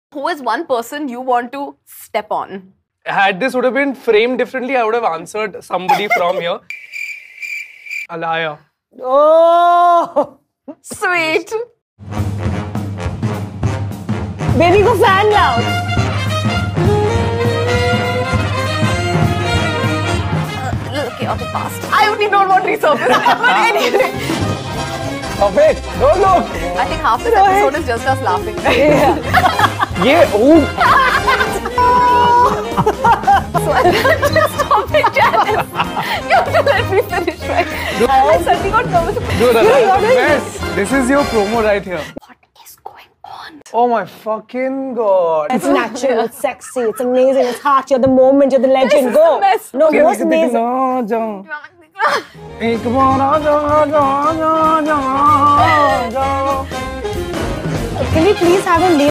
Who is one person you want to step on? Had this would have been framed differently, I would have answered somebody from here. Alaya. Oh! Sweet. Baby को fan लाओ. Okay, auto passed. I only don't want resurface. But anyway. Stop it! Don't look! I think half this episode is just us laughing. Yeah, ooh! So just stop it, Janice. You have to let me finish, right? I suddenly got nervous. Dude, Alaya, yes, this is your promo right here. What is going on? Oh my fucking god. It's natural, it's sexy, it's amazing, it's hot. You're the moment, you're the legend. This is Go. a mess. No, Okay, most amazing. Can we please have him leave?